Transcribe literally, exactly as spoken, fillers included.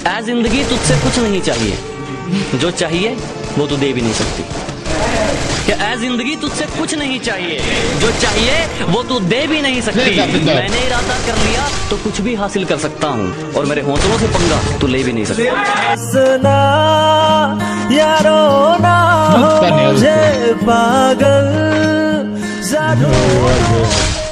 ऐ जिंदगी तुझसे कुछ नहीं चाहिए, जो चाहिए वो तू दे भी नहीं सकती। क्या ऐ जिंदगी तुझसे कुछ नहीं चाहिए, जो चाहिए वो तू दे भी नहीं सकती। मैंने इरादा कर लिया तो कुछ भी हासिल कर सकता हूँ, और मेरे हौसलों से पंगा तू ले भी नहीं सकता। यारो ना हो मुझे पागल